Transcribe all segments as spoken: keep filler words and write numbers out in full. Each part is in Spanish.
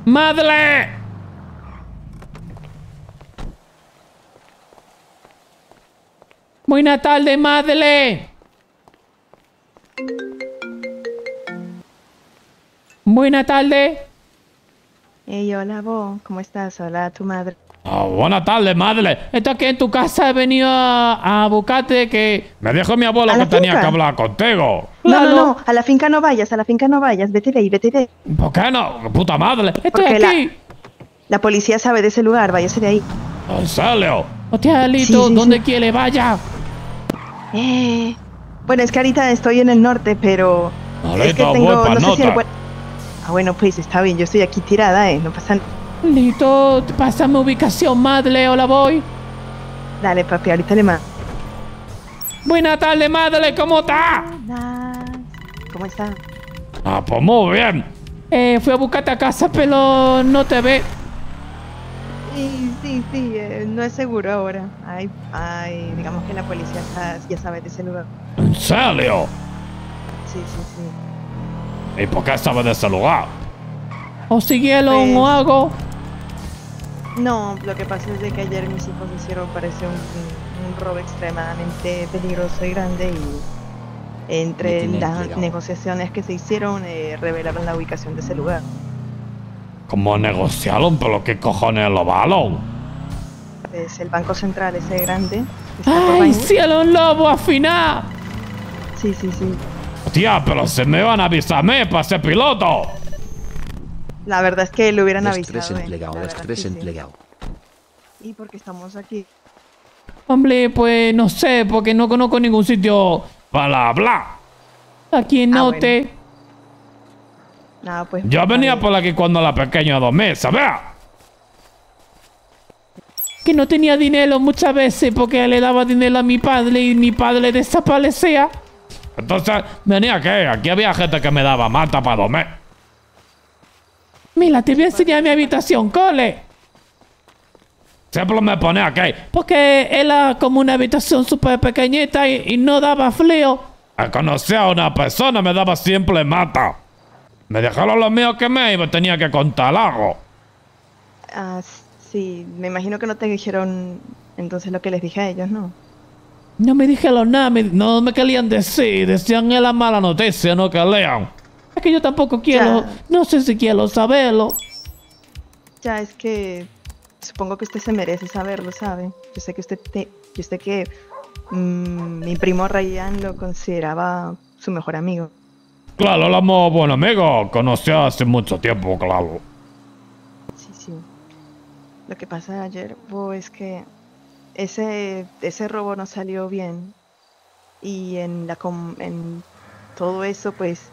¡Madre! Buenas tardes, Madre. Buenas tardes. Hey, hola, vos. ¿Cómo estás? Hola, tu madre. Oh, buenas tardes, Madre. Esto aquí en tu casa he venido a, a buscarte que me dijo mi abuelo que tenía que hablar contigo. No, no, no. A la finca no vayas, a la finca no vayas. Vete de ahí, vete de ahí. ¿Por qué no? Puta madre. Estoy Porque aquí. La, la policía sabe de ese lugar. Váyase de ahí. ¿En serio? Hostia, Alito, Sí, sí, ¿dónde sí. quiere vaya? Eh... Bueno, es que ahorita estoy en el norte, pero... Alito, es que voy tengo... pa' No sé si el nota. buen- Ah, bueno, pues está bien. Yo estoy aquí tirada, eh. No pasa nada. Alito, pásame ubicación, Madre, o la voy. Dale, papi. Ahorita le mando. Buenas tardes, Madre, ¿cómo está? ¿Cómo está? Ah, pues muy bien. Eh, fui a buscarte a casa, pero no te ve. Sí, sí, sí. eh, no es seguro ahora. Ay, ay. Digamos que la policía sa- ya sabe de ese lugar. ¿En serio? Sí, sí, sí. ¿Y por qué sabes de ese lugar? ¿O siguieron Pues- o algo? No, lo que pasa es de que ayer mis hijos hicieron, parece un, un- un robo extremadamente peligroso y grande y entre Me tiene las entregado. negociaciones que se hicieron eh, revelaron la ubicación de ese lugar. ¿Cómo negociaron? ¿Pero qué cojones lo balón? Es el Banco Central ese grande. que está por ¡Ay, Vinewood. cielo, un lobo al final! Sí, sí, sí. Tía, pero se me van a avisarme para ser piloto. La verdad es que lo hubieran Los avisado. tres eh, empleados, la los verdad tres que sí. empleados. Y porque estamos aquí. Hombre, pues no sé, porque no conozco ningún sitio para hablar. Aquí en Ah, Norte. Nada, pues. Yo venía vale. por aquí cuando la pequeña dormía, ¿sabes? Que no tenía dinero muchas veces porque le daba dinero a mi padre y mi padre desaparecía. Entonces, venía aquí. Aquí había gente que me daba mata para dormir. Mira, te voy a enseñar mi habitación, cole. Siempre me pone aquí. Porque era como una habitación súper pequeñita y, y no daba frío. A conocer a una persona me daba siempre mata. Me dejaron los míos que me iba, tenía que contar algo. Ah, sí, me imagino que no te dijeron entonces lo que les dije a ellos, ¿no? No me dijeron nada, me- no me querían decir, decían era mala noticia, no que lean. Es que yo tampoco quiero, Ya. no sé si quiero saberlo. Ya es que supongo que usted se merece saberlo, ¿sabe? Yo sé que usted te, yo sé que mm, mi primo Ryan lo consideraba su mejor amigo. Claro, éramos buenos amigos, conoció hace mucho tiempo, claro. Sí, sí. Lo que pasa ayer, Bo, es que ese, ese robo no salió bien. Y en la com- en todo eso, pues,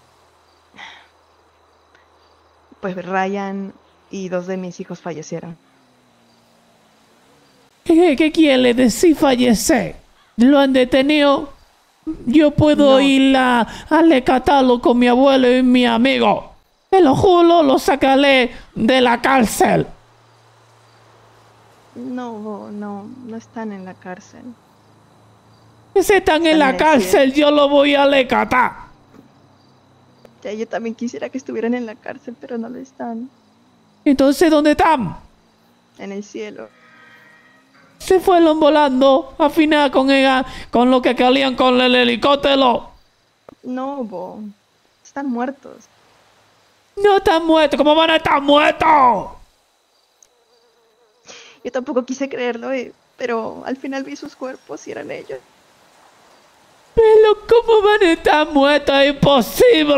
pues Ryan y dos de mis hijos fallecieron. ¿Qué, qué quiere decir fallecer? ¿Lo han detenido? Yo puedo No. ir a, a rescatarlo con mi abuelo y mi amigo. Te lo juro, lo sacaré de la cárcel. No, Bo, no, no están en la cárcel. Si están en la Están en el cárcel, yo lo voy a rescatar. Ya, yo también quisiera que estuvieran en la cárcel, pero no lo están. Entonces, ¿dónde están? En el cielo. Se fueron volando al final con, ella, con lo que querían con el helicóptero. No, Bo. Están muertos. No están muertos, ¿cómo van a estar muertos? Yo tampoco quise creerlo, eh, pero al final vi sus cuerpos y eran ellos. Pero ¿cómo van a estar muertos? Es imposible.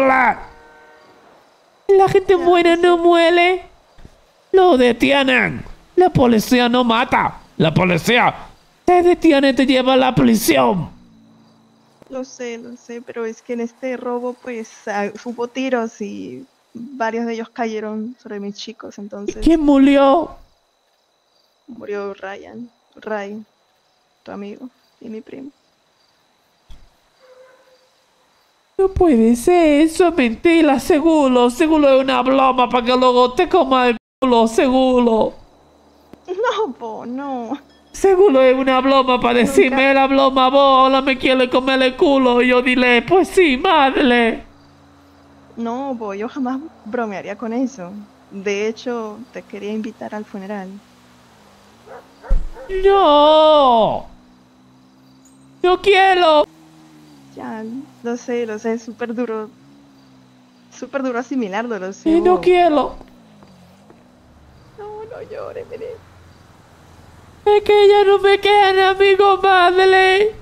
La gente Ya, buena sí. no muere. Lo detienen. La policía no mata. La policía te detiene y te lleva a la prisión. Lo sé, lo sé, pero es que en este robo, pues, ah, hubo tiros y varios de ellos cayeron sobre mis chicos, entonces ¿Quién murió? murió Ryan, Ray, tu amigo, y mi primo. No puede ser, eso es mentira, seguro. Seguro es una broma para que luego te coma el culo, seguro. No, Bo, no. Seguro es una broma para decirme Nunca. la broma, vos ahora me quiere comer el culo. Y yo dile, pues sí, madre. No, Bo, yo jamás bromearía con eso. De hecho, te quería invitar al funeral. ¡No! ¡No quiero! Ya, lo sé, lo sé, es súper duro. Súper duro asimilarlo, lo sé. Y no Bo. quiero. No, no llores, mire. Es que ya no me quedan amigos, madre.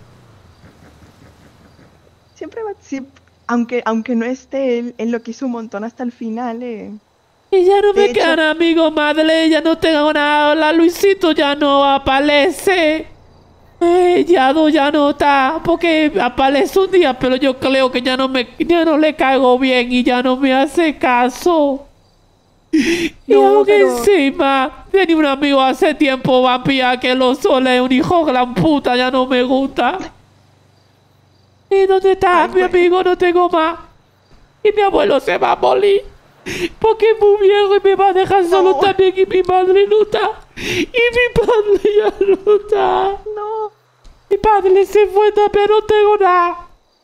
Siempre va, siempre, aunque, aunque no esté él, él lo quiso un montón hasta el final, eh. Y ya no De me hecho, quedan amigos, madre. Ya no tengo nada. La Luisito ya no aparece. Eh, ya no, ya no está. Porque aparece un día, pero yo creo que ya no me, ya no le caigo bien y ya no me hace caso. Y no, aún pero encima, tenía un amigo hace tiempo, vampía, que lo sole, un hijo gran puta, ya no me gusta. ¿Y dónde está ay, mi bueno. amigo? No tengo más. Y mi abuelo se va a morir. Porque es muy viejo y me va a dejar solo No, también. Y mi madre no está. Y mi padre ya no está. no. Mi padre se fue también, no tengo nada.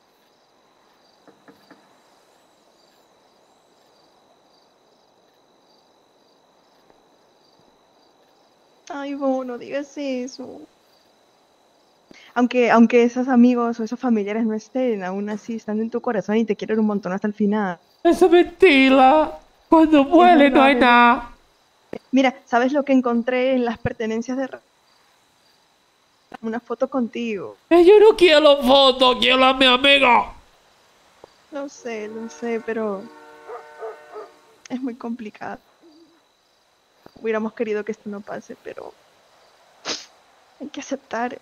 Ay, Bo, no digas eso. Aunque, aunque esos amigos o esos familiares no estén, aún así están en tu corazón y te quieren un montón hasta el final. Esa es mentira. Cuando Es muere no verdad, hay bebé. nada. Mira, ¿sabes lo que encontré en las pertenencias de Ra- una foto contigo? Eh, Yo no quiero fotos, quiero a mi amigo. Lo sé, lo sé, pero es muy complicado. Hubiéramos querido que esto no pase, pero hay que aceptar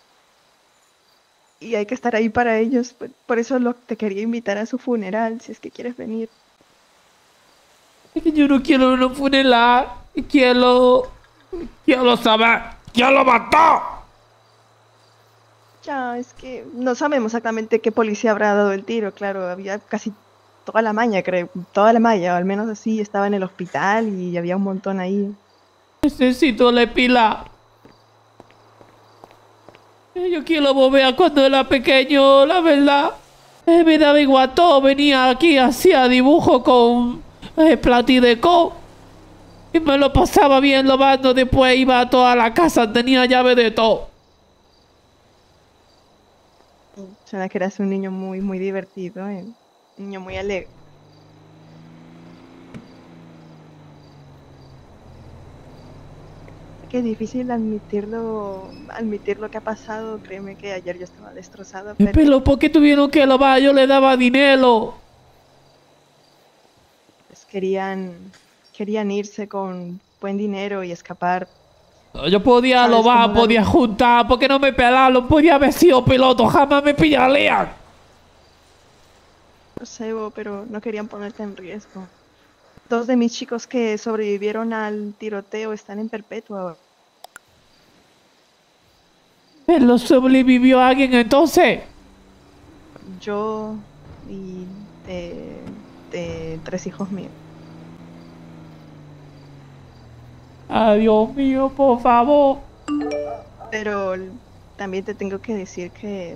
y hay que estar ahí para ellos. Por, por eso lo, te quería invitar a su funeral, si es que quieres venir. Es que yo no quiero una funeral. Quiero. Quiero saber. ¿Quién lo mató? Ya, es que no sabemos exactamente qué policía habrá dado el tiro, claro, había casi toda la maña, creo, toda la malla, o al menos así, estaba en el hospital y había un montón ahí. Necesito la pila. Eh, Yo quiero volver a cuando era pequeño, la verdad. Eh, me daba igual todo. Venía aquí, hacía dibujo con eh, Platideco. Y me lo pasaba bien lo bando. Después iba a toda la casa, tenía llave de todo. Suena que eras un niño muy, muy divertido, eh, un niño muy alegre. Qué difícil admitirlo, admitir lo que ha pasado, créeme que ayer yo estaba destrozada, Eh, pero Pero ¿por qué tuvieron que lavar? Yo le daba dinero. pues querían, querían irse con buen dinero y escapar, Yo podía ¿sabes? Como lobar, David. podía juntar, porque no me pelaron, podía haber sido piloto, jamás me pillarían. No sé, Bo, pero no querían ponerte en riesgo. Dos de mis chicos que sobrevivieron al tiroteo están en perpetua ahora. Pero sobrevivió alguien entonces. Yo y de, de tres hijos míos. Ay, Dios mío, por favor. Pero l- también te tengo que decir que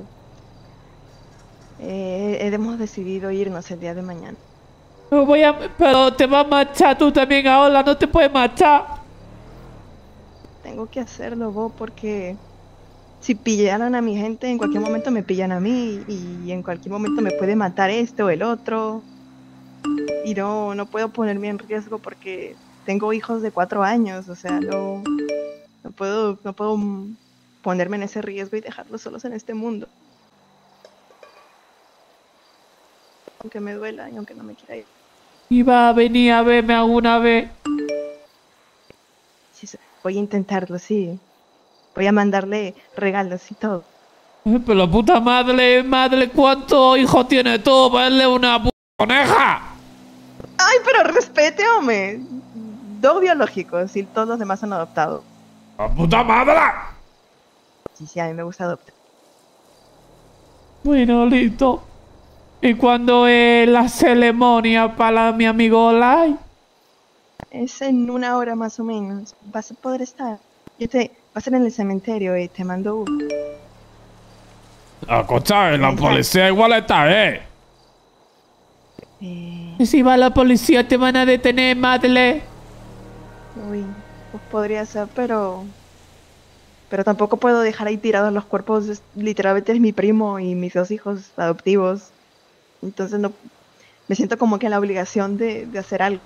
eh, hemos decidido irnos el día de mañana. Me voy a... Pero te vas a marchar tú también ahora, no te puedes marchar. Tengo que hacerlo, Bo, porque si pillaran a mi gente, en cualquier momento me pillan a mí y en cualquier momento me puede matar este o el otro. Y no, no puedo ponerme en riesgo porque tengo hijos de cuatro años, o sea, no, no puedo, no puedo mm, ponerme en ese riesgo y dejarlos solos en este mundo. Aunque me duela y aunque no me quiera ir. Iba a venir a verme alguna vez. Sí, sí, voy a intentarlo, sí. Voy a mandarle regalos y todo. Eh, Pero puta madre, madre, ¿cuántos hijos tiene tú? Verle una puta coneja. ¡Ay, pero respete, hombre! Dos biológicos y todos los demás son adoptados. ¡La puta madre! Sí, sí, a mí me gusta adoptar. Bueno, listo. ¿Y cuándo es la ceremonia para mi amigo Olay? Es en una hora más o menos. Vas a poder estar. Yo te... Va a ser en el cementerio y te mando... Escucha, la Ella. policía igual está, ¿eh? Eh, Si va la policía te van a detener, madre. Uy, pues podría ser, pero... Pero tampoco puedo dejar ahí tirados los cuerpos. es- Literalmente es mi primo y mis dos hijos adoptivos. Entonces no... Me siento como que en la obligación de, de hacer algo.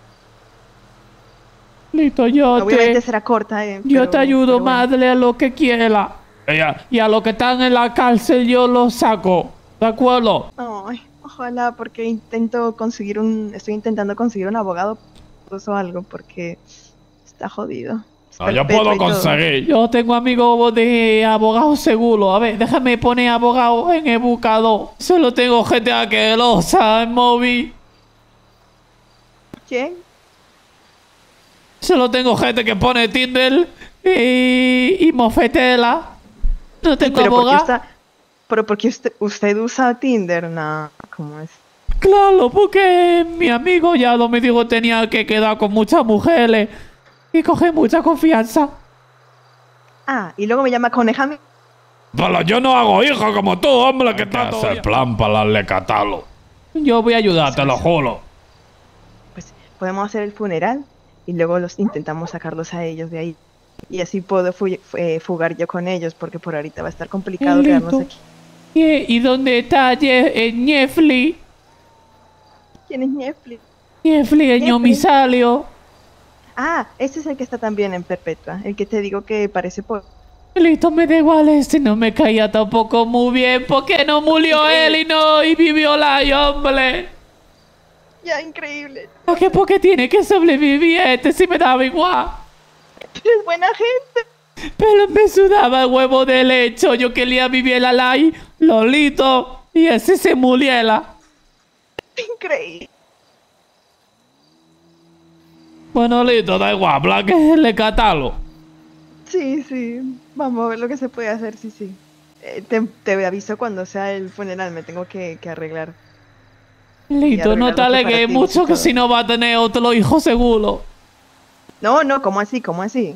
Listo, yo Obviamente te... será corta, eh, Yo pero, te ayudo, pero bueno. madre, a lo que quiera. Ella- Y a los que están en la cárcel yo los saco. ¿De acuerdo? Ay, ojalá, porque intento conseguir un... Estoy intentando conseguir un abogado o algo, porque está jodido. Es No, yo perpetuo puedo y todo. conseguir. Yo tengo amigos de abogados seguro. A ver, déjame poner abogado en el buscador. Solo tengo gente asquerosa en móvil. ¿Quién? Solo tengo gente que pone Tinder y, y mofetela. No tengo Pero porque abogado. está... Pero porque usted, usted usa Tinder, no, ¿cómo es? Claro, porque mi amigo ya lo me dijo tenía que quedar con muchas mujeres y coger mucha confianza. Ah, y luego me llama coneja. mi- Pero yo no hago hijos como tú, hombre, que está todo hacer plan para darle catálogo. Yo voy a ayudar, te lo juro. Pues podemos hacer el funeral y luego los intentamos sacarlos a ellos de ahí. Y así puedo fu- eh, fugar yo con ellos, porque por ahorita va a estar complicado quedarnos Listo. aquí. ¿Y, y dónde está Je- eh, Ñefli? ¿Quién es Netflix? Ñefli, el Ñefli. ñomisario. Ah, este es el que está también en Perpetua, el que te digo que parece por... Listo, me da igual, este no me caía tampoco muy bien. ¿Por qué no murió él y no y vivió la hombre? Ya, increíble. ¿Por qué, por qué tiene que sobrevivir este si me daba igual? Es buena gente. Pero me sudaba el huevo de lecho. Yo quería vivir la ley, Lolito, y ese se muriera. Increíble. Bueno, Lito, da igual, habla que le catálogo. Sí, sí. Vamos a ver lo que se puede hacer, sí, sí. Eh, te, te aviso cuando sea el funeral, me tengo que, que arreglar. Lito, no arreglar te los alegues preparativos y mucho que todo. si no va a tener otro hijo seguro. No, no, ¿cómo así? ¿Cómo así?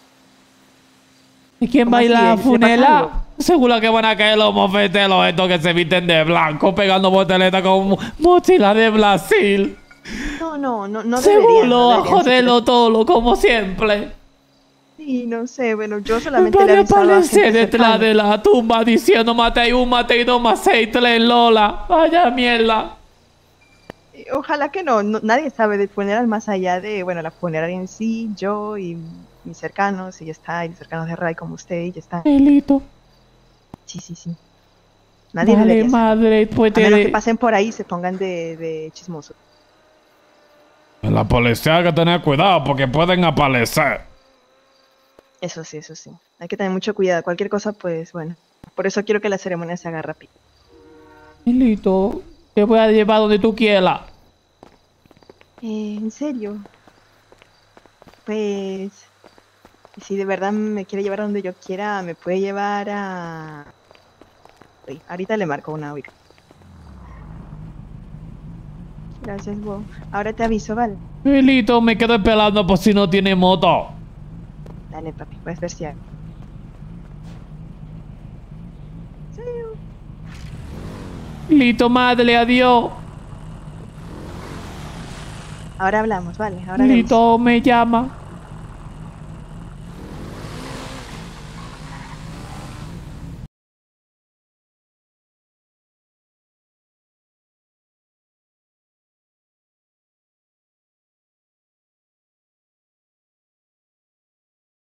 ¿Y quién ¿Cómo va a ir así? a la ¿Le pasa algo? funeral? Seguro que van a caer los mofetelos estos que se visten de blanco pegando boteletas con mochila de Brasil. No, no, no, no deberían. Seguro no a deberían joderlo todo, como siempre. Sí, no sé, bueno, yo solamente Van le he a avisado a aparecer gente detrás cercana. de la tumba diciendo mate un, mate dos, más seis, tres, Lola. Vaya mierda. Y Ojalá que no, no, nadie sabe del funeral más allá de, bueno, la funeraria en sí, yo y mis cercanos, y ya está, y los cercanos de Ray como usted, y ya está. Elito. Sí, sí, sí. Nadie Vale, debería saber. madre, pues A menos que te... pasen por ahí y se pongan de, de chismosos. La policía hay que tener cuidado porque pueden aparecer. Eso sí, eso sí. Hay que tener mucho cuidado. Cualquier cosa, pues bueno. Por eso quiero que la ceremonia se haga rápido. Elito, te voy a llevar donde tú quieras. Eh, ¿en serio? Pues... Si de verdad me quiere llevar a donde yo quiera, me puede llevar a... Uy, ahorita le marco una ubica. Gracias, Bo. Ahora te aviso, ¿vale? Elito, me quedo esperando por si no tiene moto. Dale, papi, puedes ver si hay. Lito, madre, adiós. Ahora hablamos, ¿vale? Ahora hablamos. Lito me llama.